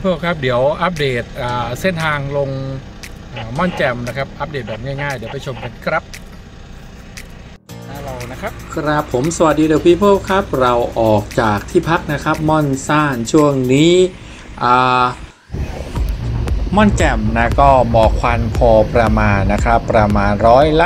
เพื่อครับเดี๋ยวอัปเดตเส้นทางลงม่อนแจ่มนะครับอัปเดตแบบง่ายๆเดี๋ยวไปชมกันครับเรานะครับครับผมสวัสดีเดอะพีเพิลครับเราออกจากที่พักนะครับม่อนซ่านช่วงนี้ม่อนแจ่มนะก็หมอกควันพอประมาณนะครับประมาณ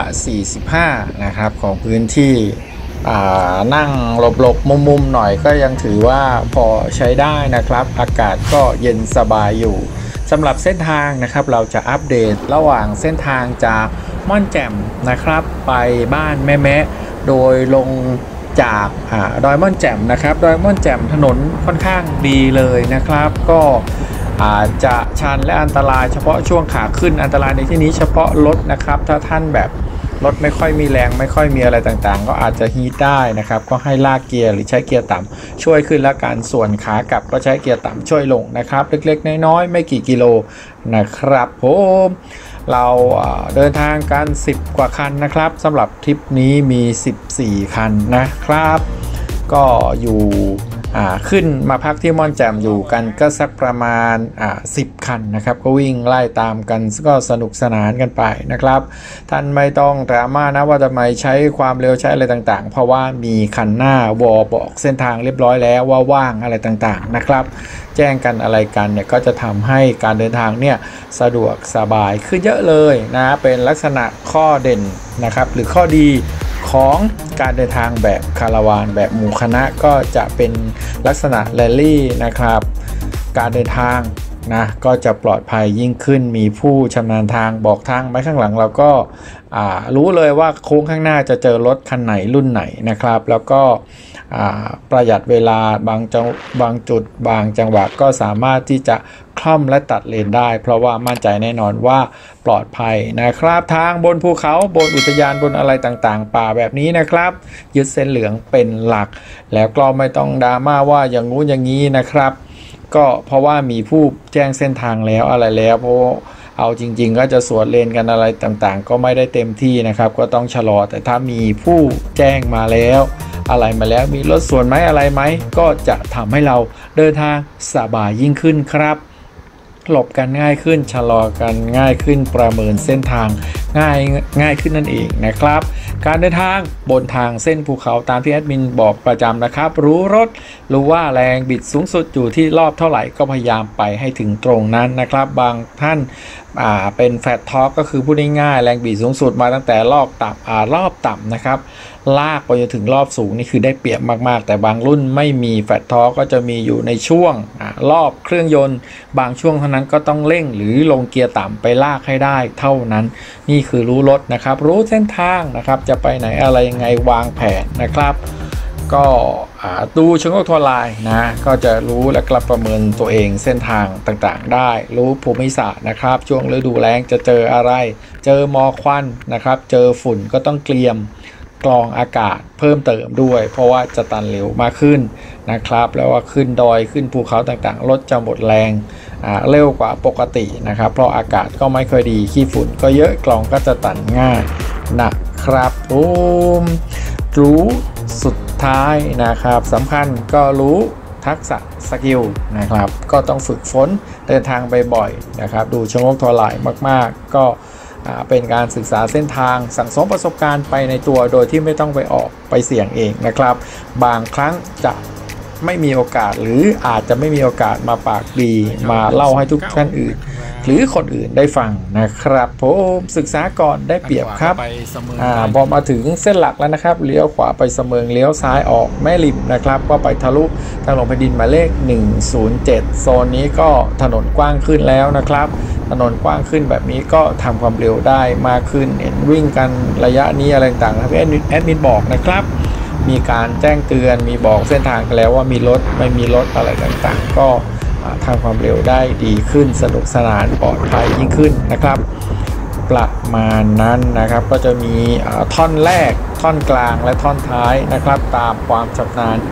45%นะครับของพื้นที่นั่งหลบๆมุมๆหน่อยก็ยังถือว่าพอใช้ได้นะครับอากาศก็เย็นสบายอยู่สำหรับเส้นทางนะครับเราจะอัปเดตระหว่างเส้นทางจากม่อนแจ่มนะครับไปบ้านแม่แมะโดยลงจากดอยม่อนแจ่มนะครับดอยม่อนแจ่มถนนค่อนข้างดีเลยนะครับก็อาจจะชันและอันตรายเฉพาะช่วงขาขึ้นอันตรายในที่นี้เฉพาะรถนะครับถ้าท่านแบบรถไม่ค่อยมีแรงไม่ค่อยมีอะไรต่างๆก็อาจจะฮีทได้นะครับก็ให้ลากเกียร์หรือใช้เกียร์ต่ำช่วยขึ้นและการส่วนขากลับก็ใช้เกียร์ต่ำช่วยลงนะครับเล็กๆน้อยๆไม่กี่กิโลนะครับผมเราเดินทางกัน10 กว่าคันนะครับสำหรับทริปนี้มี14 คันนะครับก็อยู่ขึ้นมาพักที่ม่อนแจ่มอยู่กันก็สักประมาณ10 คันนะครับก็วิ่งไล่ตามกันก็สนุกสนานกันไปนะครับท่านไม่ต้องดราม่านะว่าทำไมใช้ความเร็วใช้อะไรต่างๆเพราะว่ามีคันหน้าวอบอกเส้นทางเรียบร้อยแล้วว่าว่างอะไรต่างๆนะครับแจ้งกันอะไรกันเนี่ยก็จะทำให้การเดินทางเนี่ยสะดวกสบายขึ้นเยอะเลยนะเป็นลักษณะข้อเด่นนะครับหรือข้อดีของการเดินทางแบบคาราวานแบบหมู่คณะก็จะเป็นลักษณะแรลลี่นะครับการเดินทางนะก็จะปลอดภัยยิ่งขึ้นมีผู้ชำนาญทางบอกทางไว้ข้างหลังเราก็รู้เลยว่าโค้งข้างหน้าจะเจอรถคันไหนรุ่นไหนนะครับแล้วก็ประหยัดเวลาบางจุดบางจังหวะก็สามารถที่จะคล่อมและตัดเลนได้เพราะว่ามั่นใจแน่นอนว่าปลอดภัยนะครับทางบนภูเขาบนอุทยานบนอะไรต่างๆป่าแบบนี้นะครับยึดเส้นเหลืองเป็นหลักแล้วก็ไม่ต้องดราม่าว่าอย่างงู้นอย่างนี้นะครับก็เพราะว่ามีผู้แจ้งเส้นทางแล้วอะไรแล้วเพราะเอาจริงๆก็จะสวนเลนกันอะไรต่างๆก็ไม่ได้เต็มที่นะครับก็ต้องชะลอแต่ถ้ามีผู้แจ้งมาแล้วอะไรมาแล้วมีรถสวนไหมอะไรไหมก็จะทำให้เราเดินทางสบายยิ่งขึ้นครับหลบกันง่ายขึ้นชะลอกันง่ายขึ้นประเมินเส้นทางง่ายขึ้นนั่นเองนะครับการเดินทางบนทางเส้นภูเขาตามที่แอดมินบอกประจำนะครับรู้รถรู้ว่าแรงบิดสูงสุดอยู่ที่รอบเท่าไหร่ก็พยายามไปให้ถึงตรงนั้นนะครับบางท่านเป็นแฟลตท็อร์กก็คือพูดง่ายๆแรงบิดสูงสุดมาตั้งแต่รอบต่ำนะครับลากไปจนถึงรอบสูงนี่คือได้เปรียบมากๆแต่บางรุ่นไม่มีแฟลตท็อร์กก็จะมีอยู่ในช่วงรอบเครื่องยนต์บางช่วงเท่านั้นก็ต้องเร่งหรือลงเกียร์ต่ำไปลากให้ได้เท่านั้นนี่คือรู้รถนะครับรู้เส้นทางนะครับจะไปไหนอะไรยังไงวางแผนนะครับก็ดูเชิงโลกทัวร์ไลน์นะก็จะรู้และกลับประเมินตัวเองเส้นทางต่างๆได้รู้ภูมิศาสตร์นะครับช่วงฤดูแล้งจะเจออะไรเจอหมอกควันนะครับเจอฝุ่นก็ต้องเตรียมกรองอากาศเพิ่มเติมด้วยเพราะว่าจะตันเร็วมากขึ้นนะครับแล้วว่าขึ้นดอยขึ้นภูเขาต่างๆรถจะหมดแรงเร็วกว่าปกตินะครับเพราะอากาศก็ไม่ค่อยดีขี้ฝุ่นก็เยอะกรองก็จะตันง่ายนะครับรู้สุดท้ายนะครับสำคัญก็รู้ทักษะสกิลนะครับก็ต้องฝึกฝนเดินทางบ่อยๆนะครับดูเชิงโลกทัวร์ไลน์มากๆก็เป็นการศึกษาเส้นทางสั่งสมประสบการณ์ไปในตัวโดยที่ไม่ต้องไปเสี่ยงเองนะครับบางครั้งจะไม่มีโอกาสหรืออาจจะไม่มีโอกาสมาปากดีมาเล่าให้ทุกท่านอื่นหรือคนอื่นได้ฟังนะครับผมศึกษาก่อนได้เปรียบครับพอมาถึงเส้นหลักแล้วนะครับเลี้ยวขวาไปเสมิงเลี้ยวซ้ายออกแม่ริมนะครับก็ไปทะลุทางหลวงแผ่นดินหมายเลข107โซนนี้ก็ถนนกว้างขึ้นแล้วนะครับถนนกว้างขึ้นแบบนี้ก็ทำความเร็วได้มากขึ้นเห็นวิ่งกันระยะนี้อะไรต่างๆครับแอดมินบอกนะครับมีการแจ้งเตือนมีบอกเส้นทางกันแล้วว่ามีรถไม่มีรถอะไรต่างๆก็ทำความเร็วได้ดีขึ้นสนุกสนานปลอดภัยยิ่งขึ้นนะครับประมาณนั้นนะครับก็จะมีท่อนแรกท่อนกลางและท่อนท้ายนะครับตามความชำนาญ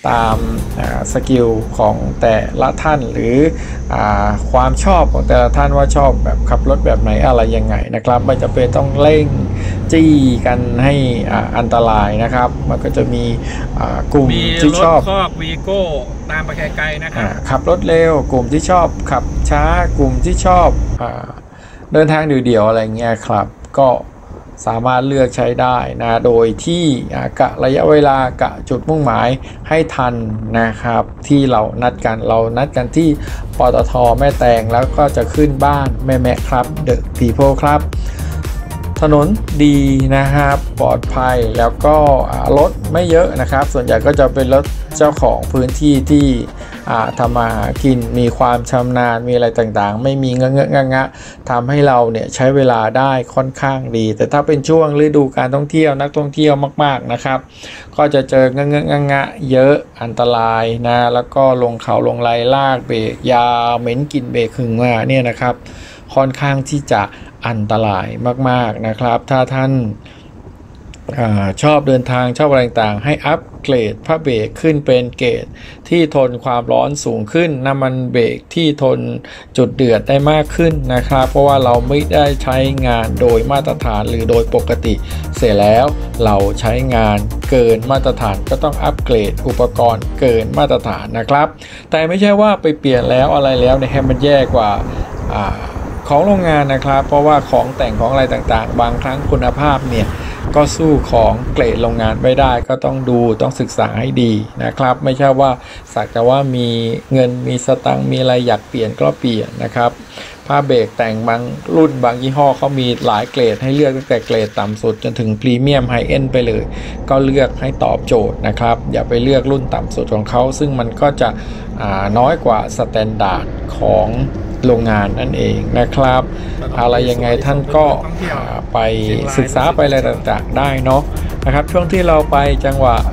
ตามสกิลของแต่ละท่านหรือความชอบของแต่ละท่านว่าชอบแบบขับรถแบบไหนอะไรยังไงนะครับไม่จำเป็นต้องเร่งจี้กันให้อันตรายนะครับมันก็จะมีกลุ่มที่ชอบคอกวีโก้ตามไปไกลๆนะครับขับรถเร็วกลุ่มที่ชอบขับช้ากลุ่มที่ชอบเดินทางเดี่ยวๆอะไรเงี้ยครับก็สามารถเลือกใช้ได้นะโดยที่กะระยะเวลากะจุดมุ่งหมายให้ทันนะครับที่เรานัดกันที่ปตท.แม่แตงแล้วก็จะขึ้นบ้านแม่ครับเดอะพีโพครับถนนดีนะครับปลอดภัยแล้วก็รถไม่เยอะนะครับส่วนใหญ่ก็จะเป็นรถเจ้าของพื้นที่ที่ทำมาหากินมีความชำนาญมีอะไรต่างๆไม่มีเงะทำให้เราเนี่ยใช้เวลาได้ค่อนข้างดีแต่ถ้าเป็นช่วงฤดูการท่องเที่ยวนักท่องเที่ยวมากๆนะครับก็จะเจอเงะเยอะอันตรายนะแล้วก็ลงเขาลงไลลากเบรกยาวเหม็นกลิ่นเบรกหึงมาเนี่ยนะครับค่อนข้างที่จะอันตรายมากๆนะครับถ้าท่านชอบเดินทางชอบอะไรต่างๆให้อัปเกรดผ้าเบรกขึ้นเป็นเกรดที่ทนความร้อนสูงขึ้นน้ำมันเบรกที่ทนจุดเดือดได้มากขึ้นนะครับเพราะว่าเราไม่ได้ใช้งานโดยมาตรฐานหรือโดยปกติเสร็จแล้วเราใช้งานเกินมาตรฐานก็ต้องอัปเกรดอุปกรณ์เกินมาตรฐานนะครับแต่ไม่ใช่ว่าไปเปลี่ยนแล้วอะไรแล้วเนี่ยให้มันแย่กว่าของโรงงานนะครับเพราะว่าของแต่งของอะไรต่างๆบางครั้งคุณภาพเนี่ยก็สู้ของเกรดโรงงานไม่ได้ก็ต้องดูต้องศึกษาให้ดีนะครับไม่ใช่ว่าสักแต่ว่ามีเงินมีสตังค์มีอะไรอยากเปลี่ยนก็เปลี่ยนนะครับผ้าเบรกแต่งบางรุ่นบางยี่ห้อเขามีหลายเกรดให้เลือกตั้งแต่เกรดต่ำสุดจนถึงพรีเมียมไฮเอนด์ไปเลยก็เลือกให้ตอบโจทย์นะครับอย่าไปเลือกรุ่นต่ำสุดของเขาซึ่งมันก็จะน้อยกว่าสแตนดาร์ดของโรงงานนั่นเองนะครับอะไรยังไงท่านก็ไปศึกษาไปอะไรต่างๆได้เนาะนะครับช่วงที่เราไปจังหวะ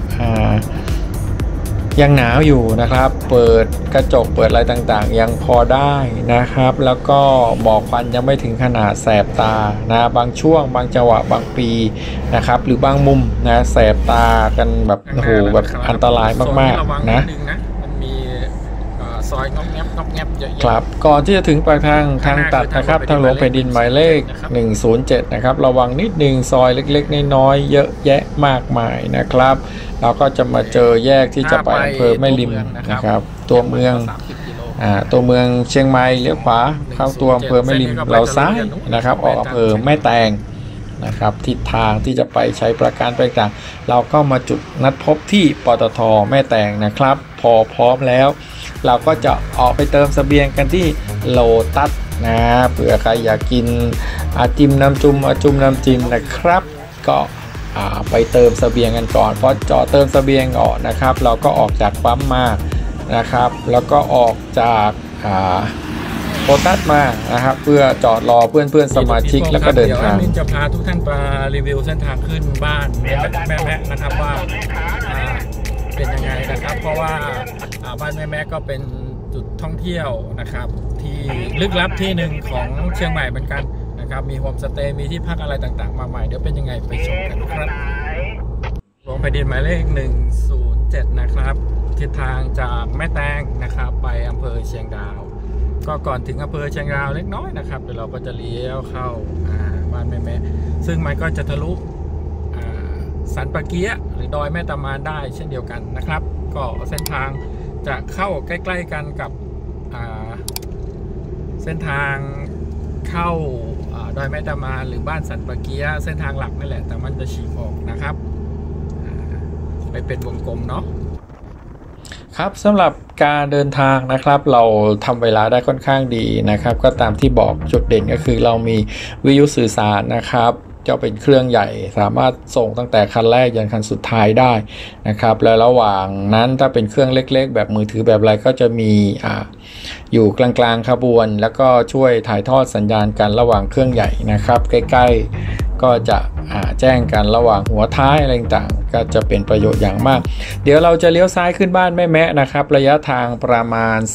ยังหนาวอยู่นะครับเปิดกระจกเปิดอะไรต่างๆยังพอได้นะครับแล้วก็หมอกควันยังไม่ถึงขนาดแสบตานะบางช่วงบางจังหวะบางปีนะครับหรือบางมุมนะแสบตากันแบบโอ้โหแบบอันตรายมากๆนะซอยงอบแงบเยอะๆครับก่อนที่จะถึงปากทางตัดนะครับทางหลวงแผ่นดินหมายเลข107นะครับระวังนิดนึงซอยเล็กๆน้อยๆเยอะแยะมากมายนะครับเราก็จะมาเจอแยกที่จะไปอำเภอแม่ริมนะครับตัวเมืองเชียงใหม่เลี้ยวขวาเข้าตัวอำเภอแม่ริมเราซ้ายนะครับออกอำเภอแม่แตงนะครับทิศทางที่จะไปใช้ประการต่างๆเราก็มาจุดนัดพบที่ปตท.แม่แตงนะครับพอพร้อมแล้วเราก็จะออกไปเติมเสบียงกันที่โลตัสนะเผื่อใครอยากกินจิ้มน้ำจุ่มน้ำจิ้มนะครับก็ไปเติมเสบียงกันก่อนพอจอดเติมเสบียงออกนะครับเราก็ออกจากปั๊มมานะครับแล้วก็ออกจากโลตัสมานะครับเพื่อจอดรอเพื่อนสมาชิกแล้วก็เดินทางจะพาทุกท่านไปรีวิวเส้นทางขึ้นบ้านแม่นะครับว่าเป็นยังไงนะครับเพราะว่าบ้านแม่ก็เป็นจุดท่องเที่ยวนะครับที่ลึกลับที่หนึ่งของเชียงใหม่เหมือนกันนะครับมีโฮมสเตย์มีที่พักอะไรต่างๆมาใหม่เดี๋ยวเป็นยังไงไปชมกันครับหลวงแผ่นดินหมายเลข107นะครับทิศทางจากแม่แตงนะครับไปอำเภอเชียงดาวก็ก่อนถึงอำเภอเชียงดาวเล็กน้อยนะครับเดี๋ยวเราก็จะเลี้ยวเข้าบ้านแม่ซึ่งมันก็จะทะลุสันปะเกียะหรือดอยแม่ตะมานได้เช่นเดียวกันนะครับก็เส้นทางจะเข้าใกล้ๆกันกับเส้นทางเข้าดอยแม่ตะมานหรือบ้านสันปะเกียะเส้นทางหลักนี่แหละแต่มันจะฉีกออกนะครับไปเป็นวงกลมเนาะครับสำหรับการเดินทางนะครับเราทำเวลาได้ค่อนข้างดีนะครับก็ตามที่บอกจุดเด่นก็คือเรามีวิทยุสื่อสารนะครับจะเป็นเครื่องใหญ่สามารถส่งตั้งแต่คันแรกยันคันสุดท้ายได้นะครับและระหว่างนั้นถ้าเป็นเครื่องเล็กๆแบบมือถือแบบอะไรก็จะมีอยู่กลางๆขบวนแล้วก็ช่วยถ่ายทอดสัญญาณกันระหว่างเครื่องใหญ่นะครับใกล้ๆก็จะแจ้งกันระหว่างหัวท้ายอะไรต่างๆก็จะเป็นประโยชน์อย่างมากเดี๋ยวเราจะเลี้ยวซ้ายขึ้นบ้านแม่แมะนะครับระยะทางประมาณ10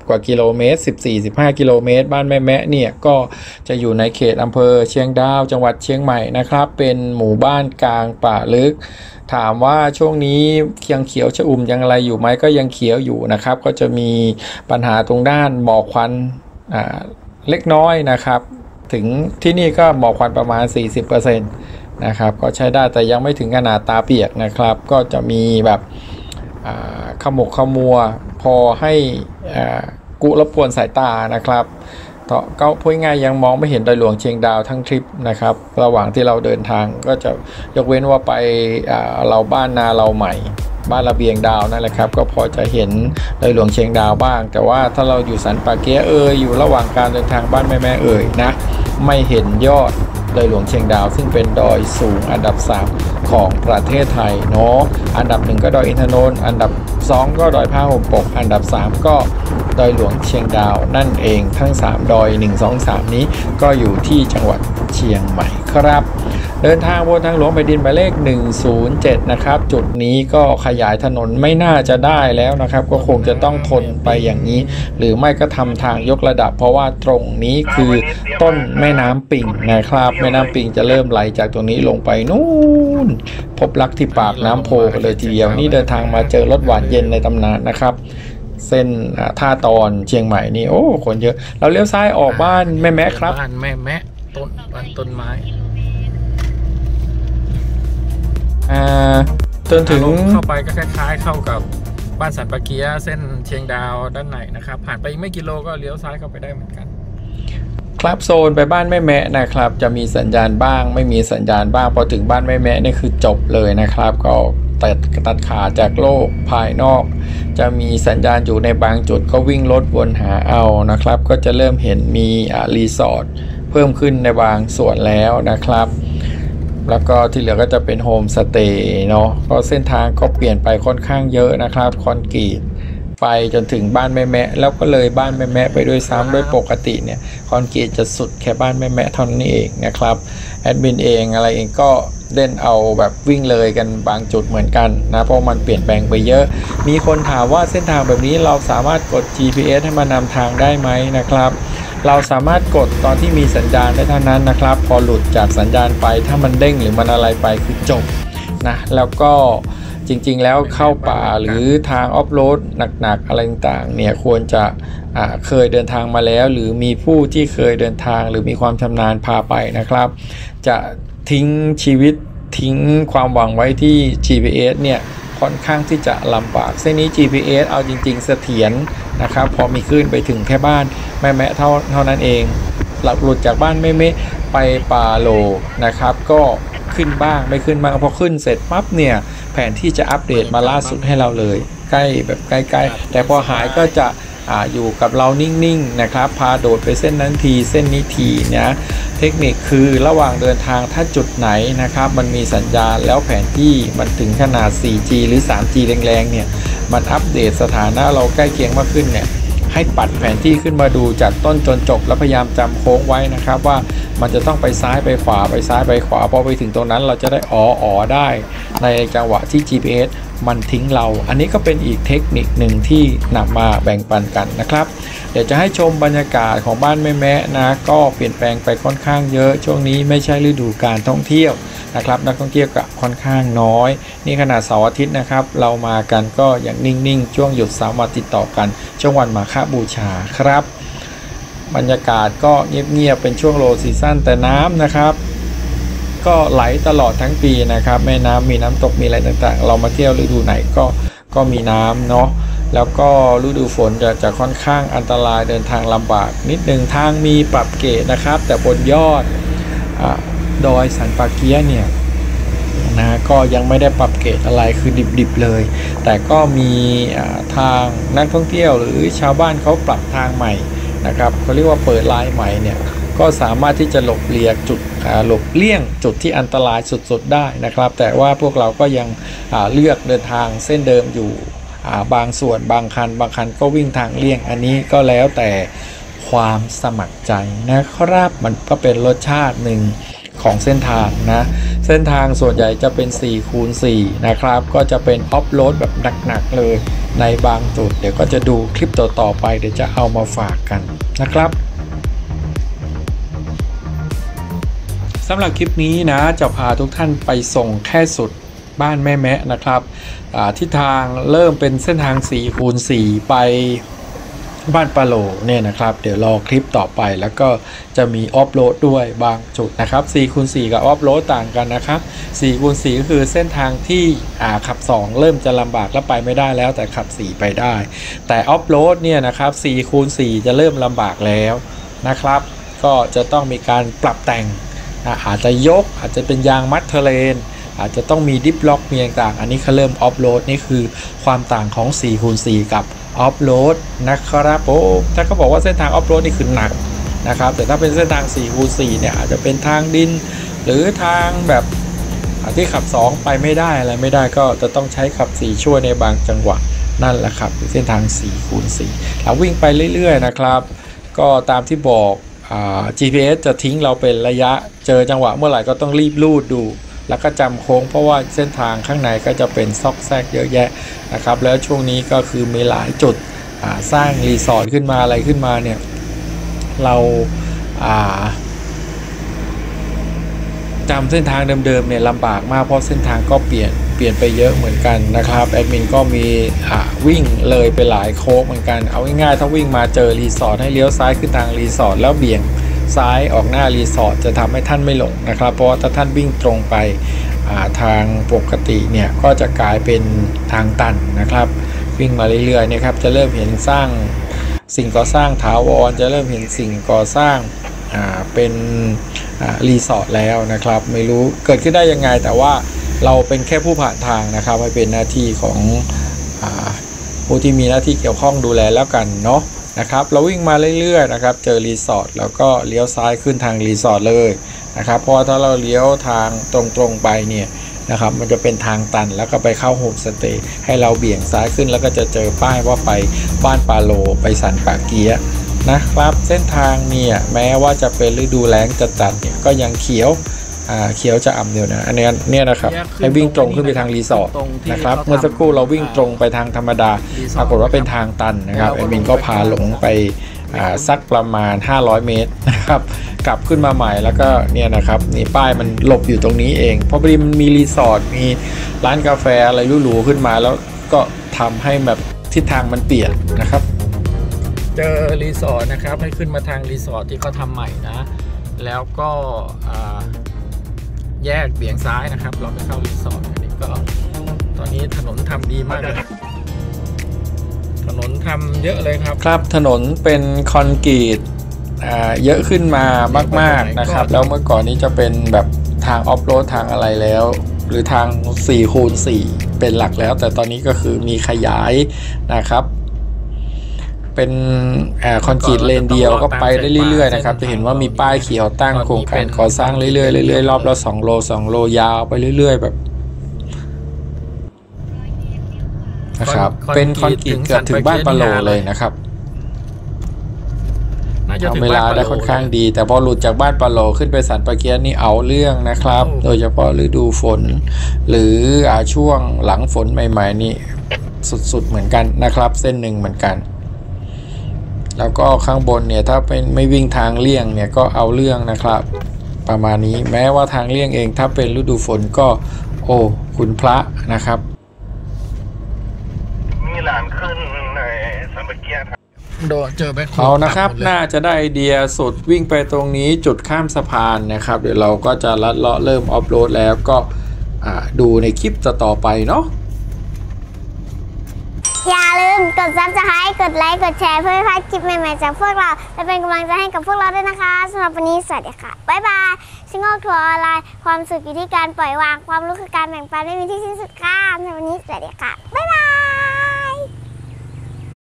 กว่ากิโลเมตร14-15กิโลเมตรบ้านแม่แมะเนี่ยก็จะอยู่ในเขตอำเภอเชียงดาวจังหวัดเชียงใหม่นะครับเป็นหมู่บ้านกลางป่าลึกถามว่าช่วงนี้ยังเขียวชอุ่มยังอะไรอยู่ไหมก็ยังเขียวอยู่นะครับก็จะมีปัญหาตรงด้านหมอกควันเล็กน้อยนะครับถึงที่นี่ก็หมอกควันประมาณ 40%นะครับก็ใช้ได้แต่ยังไม่ถึงขนาดตาเปียกนะครับก็จะมีแบบขมุกขมัวพอให้กุรบกวนสายตานะครับก็พูดง่ายยังมองไม่เห็นดอยหลวงเชียงดาวทั้งทริปนะครับระหว่างที่เราเดินทางก็จะยกเว้นว่าไปเราบ้านนาเราใหม่บ้านระเบียงดาวนั่นแหละครับก็พอจะเห็นดอยหลวงเชียงดาวบ้างแต่ว่าถ้าเราอยู่สันป่าเกี๊ยอยู่ระหว่างการเดินทางบ้านแม่นะไม่เห็นยอดดอยหลวงเชียงดาวซึ่งเป็นดอยสูงอันดับ3ของประเทศไทยเนาะอันดับ1ก็ดอยอินทนนท์อันดับ2ก็ดอยผ้าห่มปกอันดับ3ก็ดอยหลวงเชียงดาวนั่นเองทั้ง3ดอย1 2 3นี้ก็อยู่ที่จังหวัดเชียงใหม่ครับเดินทางบนทางหลวงแผ่นดินหมายเลข107นะครับจุดนี้ก็ขยายถนนไม่น่าจะได้แล้วนะครับก็คงจะต้องทนไปอย่างนี้หรือไม่ก็ทำทางยกระดับเพราะว่าตรงนี้คือต้นแม่น้ำปิ่งนะครับแม่น้ำปิ่งจะเริ่มไหลจากตรงนี้ลงไปนู่นพบรักที่ปากน้ำโพกันเลยทีเดียวนี่เดินทางมาเจอรถหวานเย็นในตำนานนะครับเส้นท่าตอนเชียงใหม่นี่โอ้คนเยอะเราเลี้ยวซ้ายออกบ้านแม่แมะครับบ้านแม่แมะต้นไม้จนถึงเข้าไปก็คล้ายๆเข้ากับบ้านสันปะเกียเส้นเชียงดาวด้านในนะครับผ่านไปไม่กิโลก็เลี้ยวซ้ายเข้าไปได้เหมือนกันครับโซนไปบ้านแม่แมะนะครับจะมีสัญญาณบ้างไม่มีสัญญาณบ้างพอถึงบ้านแม่แมะนี่คือจบเลยนะครับก็ตัดขาจากโลกภายนอกจะมีสัญญาณอยู่ในบางจุดก็วิ่งรถวนหาเอานะครับก็จะเริ่มเห็นมีรีสอร์ทเพิ่มขึ้นในบางส่วนแล้วนะครับแล้วก็ที่เหลือก็จะเป็นโฮมสเตย์เนาะก็เส้นทางก็เปลี่ยนไปค่อนข้างเยอะนะครับคอนกรีตไปจนถึงบ้านแม่แมะแล้วก็เลยบ้านแม่แมะไปด้วยซ้ำด้วยปกติเนี่ยคอนกรีตจะสุดแค่บ้านแม่แมะเท่านั้นเองนะครับแอดมินเองอะไรเองก็เล่นเอาแบบวิ่งเลยกันบางจุดเหมือนกันนะเพราะมันเปลี่ยนแปลงไปเยอะมีคนถามว่าเส้นทางแบบนี้เราสามารถกด GPS ให้มันนำทางได้ไหมนะครับเราสามารถกดตอนที่มีสัญญาณได้เท่านั้นนะครับพอหลุดจากสัญญาณไปถ้ามันเด้งหรือมันอะไรไปคือจบนะแล้วก็จริงๆแล้วเข้าป่าหรือทางออฟโรดหนักๆอะไรต่างๆเนี่ยควรจะเคยเดินทางมาแล้วหรือมีผู้ที่เคยเดินทางหรือมีความชำนาญพาไปนะครับจะทิ้งชีวิตทิ้งความหวังไว้ที่ GPS เนี่ยค่อนข้างที่จะลำบากเส้นนี้ GPS เอาจริงๆเสถียรนะครับพอมีขึ้นไปถึงแค่บ้านแม่แมะเท่านั้นเองหลุดจากบ้านแม่แมะไปป่าโลนะครับก็ขึ้นบ้างไม่ขึ้นบ้างพอขึ้นเสร็จปั๊บเนี่ยแผนที่จะอัปเดตมาล่าสุดให้เราเลยใกล้แบบใกล้ๆแต่พอหายก็จะอยู่กับเรานิ่งๆนะครับพาโดดไปเส้นนั้นทีเส้นนี้ทีนะเทคนิคคือระหว่างเดินทางถ้าจุดไหนนะครับมันมีสัญญาณแล้วแผนที่มันถึงขนาด 4G หรือ 3G แรงๆเนี่ยมันอัปเดตสถานะเราใกล้เคียงมากขึ้นเนี่ยให้ปัดแผนที่ขึ้นมาดูจากต้นจนจบแล้วพยายามจำโค้งไว้นะครับว่ามันจะต้องไปซ้ายไปขวาไปซ้ายไปขวาพอไปถึงตรงนั้นเราจะได้อ๋อได้ในจังหวะที่ GPS มันทิ้งเราอันนี้ก็เป็นอีกเทคนิคหนึ่งที่นำมาแบ่งปันกันนะครับเดี๋ยวจะให้ชมบรรยากาศของบ้านแม่แมะนะก็เปลี่ยนแปลงไปค่อนข้างเยอะช่วงนี้ไม่ใช่ฤดูการท่องเที่ยวนะครับนักท่องเที่ยวก็ค่อนข้างน้อยนี่ขนาดเสาร์อาทิตย์นะครับเรามากันก็อย่างนิ่งๆช่วงหยุด3 วันติดต่อกันช่วงวันมาฆบูชาครับบรรยากาศก็เงียบๆเป็นช่วงโลซีซั่นแต่น้ำนะครับก็ไหลตลอดทั้งปีนะครับแม่น้ำมีน้ำตกมีอะไรต่างๆเรามาเที่ยวฤดูไหนก็มีน้ำเนาะแล้วก็ฤดูฝนจะค่อนข้างอันตรายเดินทางลำบากนิดหนึ่งทางมีปรับเกจนะครับแต่บนยอดดอยสันปะเกี๊ยเนี่ยนะก็ยังไม่ได้ปรับเกจอะไรคือดิบๆเลยแต่ก็มีทางนักท่องเที่ยวหรือชาวบ้านเขาปรับทางใหม่นะครับเขาเรียกว่าเปิดลายใหม่เนี่ยก็สามารถที่จะหลบเลี่ยงจุดที่อันตรายสุดๆได้นะครับแต่ว่าพวกเราก็ยังเลือกเดินทางเส้นเดิมอยู่บางส่วนบางคันก็วิ่งทางเลี่ยงอันนี้ก็แล้วแต่ความสมัครใจนะครับมันก็เป็นรสชาติหนึ่งของเส้นทางนะเส้นทางส่วนใหญ่จะเป็น4คูณ4นะครับก็จะเป็นออฟโรดแบบหนักๆเลยในบางจุดเดี๋ยวก็จะดูคลิปต่อๆไปเดี๋ยวจะเอามาฝากกันนะครับสำหรับคลิปนี้นะจะพาทุกท่านไปส่งแค่สุดบ้านแม่แมะนะครับทิศทางเริ่มเป็นเส้นทาง4คูณ4ไปบ้านปะโหลเนี่ยนะครับเดี๋ยวรอคลิปต่อไปแล้วก็จะมีออฟโรดด้วยบางจุดนะครับ4คูณ4กับออฟโรดต่างกันนะครับ4คูณ4ก็คือเส้นทางที่ขับ2เริ่มจะลำบากแล้วไปไม่ได้แล้วแต่ขับ4ไปได้แต่ออฟโรดเนี่ยนะครับ4คูณ4จะเริ่มลำบากแล้วนะครับก็จะต้องมีการปรับแต่งอาจจะยกอาจจะเป็นยางมัดเทเลนอาจจะต้องมีดิฟล็อกมีต่างๆอันนี้เขาเริ่มออฟโรดนี่คือความต่างของ4คูณ4กับออฟโรดนะครับโอ้ถ้าเขาบอกว่าเส้นทางออฟโรดนี่คือหนักนะครับแต่ถ้าเป็นเส้นทาง4คูณ4เนี่ยอาจจะเป็นทางดินหรือทางแบบที่ขับ2ไปไม่ได้อะไรไม่ได้ก็จะต้องใช้ขับ4ช่วยในบางจังหวะนั่นแหละครับเส้นทาง4คูณ4เราวิ่งไปเรื่อยๆนะครับก็ตามที่บอกGPS จะทิ้งเราเป็นระยะเจอจังหวะเมื่อไหร่ก็ต้องรีบลูดดูแล้วก็จำโค้งเพราะว่าเส้นทางข้างในก็จะเป็นซอกแซกเยอะแยะนะครับแล้วช่วงนี้ก็คือมีหลายจุดสร้างรีสอร์ทขึ้นมาอะไรขึ้นมาเนี่ยเราจำเส้นทางเดิมๆเนี่ยลำบากมากเพราะเส้นทางก็เปลี่ยนไปเยอะเหมือนกันนะครับแอดมินก็มีวิ่งเลยไปหลายโค้งเหมือนกันเอาง่ายๆถ้าวิ่งมาเจอรีสอร์ทให้เลี้ยวซ้ายขึ้นทางรีสอร์ทแล้วเบี่ยงซ้ายออกหน้ารีสอร์ทจะทำให้ท่านไม่หลงนะครับเพราะว่าถ้าท่านวิ่งตรงไปทางปกติเนี่ยก็จะกลายเป็นทางตันนะครับวิ่งมาเรื่อยๆเนี่ยครับจะเริ่มเห็นสร้างสิ่งก่อสร้างถาวรจะเริ่มเห็นสิ่งก่อสร้างเป็นรีสอร์ทแล้วนะครับไม่รู้เกิดขึ้นได้ยังไงแต่ว่าเราเป็นแค่ผู้ผ่านทางนะครับให้เป็นหน้าที่ของผู้ที่มีหน้าที่เกี่ยวข้องดูแลแล้วกันเนาะนะครับเราวิ่งมาเรื่อยๆนะครับเจอรีสอร์ทแล้วก็เลี้ยวซ้ายขึ้นทางรีสอร์ทเลยนะครับเพราะถ้าเราเลี้ยวทางตรงๆไปเนี่ยนะครับมันจะเป็นทางตันแล้วก็ไปเข้าโฮมสเตย์ให้เราเบี่ยงซ้ายขึ้นแล้วก็จะเจอป้ายว่าไปบ้านปาโลไปสันป่าเกียนะครับเส้นทางเนี่ยแม้ว่าจะเป็นฤดูแล้งจัดๆเนี่ยก็ยังเขียวจะอ่ำเดียวนะอันนี้เนี่ยนะครับให้วิ่งตรงขึ้นไปทางรีสอร์ทนะครับเมื่อสักครู่เราวิ่งตรงไปทางธรรมดาปรากฏว่าเป็นทางตันนะครับแอดมินก็พาหลงไปสักประมาณ500เมตรนะครับกลับขึ้นมาใหม่แล้วก็เนี่ยนะครับนี่ป้ายมันหลบอยู่ตรงนี้เองเพราะพอดีมันมีรีสอร์ทมีร้านกาแฟอะไรหรูๆขึ้นมาแล้วก็ทำให้แบบทิศทางมันเปลี่ยนนะครับเจอรีสอร์ทนะครับให้ขึ้นมาทางรีสอร์ทที่เขาทำใหม่นะแล้วก็แยกเบี่ยงซ้ายนะครับเราไปเข้ารีสอร์ทอันนี้ก็ตอนนี้ถนนทำดีมากเลยถนนทำเยอะเลยครับถนนเป็นคอนกรีตเยอะขึ้นมามากๆนะครับแล้วเมื่อก่อนนี้จะเป็นแบบทางออฟโรดทางอะไรแล้วหรือทาง4คูณ4เป็นหลักแล้วแต่ตอนนี้ก็คือมีขยายนะครับเป็นคอนกรีตเลนเดียวก็ไปได้เรื่อยๆนะครับจะเห็นว่ามีป้ายเขียวตั้งโครงการก่อสร้างเรื่อยๆเรื่อยๆรอบละ2 โลยาวไปเรื่อยๆแบบนะครับเป็นคอนกรีตเกือบถึงบ้านปะโลเลยนะครับทำเวลาได้ค่อนข้างดีแต่พอหลุดจากบ้านปะโลขึ้นไปสันปะเกียนี่เอาเรื่องนะครับโดยเฉพาะฤดูฝนหรือช่วงหลังฝนใหม่ๆนี่สุดๆเหมือนกันนะครับเส้นหนึ่งเหมือนกันแล้วก็ข้างบนเนี่ยถ้าเป็นไม่วิ่งทางเลี่ยงเนี่ยก็เอาเรื่องนะครับประมาณนี้แม้ว่าทางเลี่ยงเองถ้าเป็นฤดูฝนก็โอ้คุณพระนะครับมีหลานขึ้นในสันปะเกียโดนเจอแบ็คโฮลเอานะครับน่าจะได้ไอเดียสุดวิ่งไปตรงนี้จุดข้ามสะพานนะครับเดี๋ยวเราก็จะลัดเลาะเริ่มออฟโรดแล้วก็ดูในคลิปต่อไปเนาะอย่าลืมกด Subscribe กดไลค์กดแชร์เพื่อไม่พลาดคลิปใหม่ๆจากพวกเราและเป็นกำลังใจให้กับพวกเราด้วยนะคะสำหรับวันนี้สวัสดีค่ะบ๊ายบายชิงโง่ทัวร์ออนไลน์ความสุขอยู่ที่การปล่อยวางความรู้คือการแบ่งปันไม่มีที่สิ้นสุดค่ะในวันนี้สวัสดีค่ะบ๊ายบาย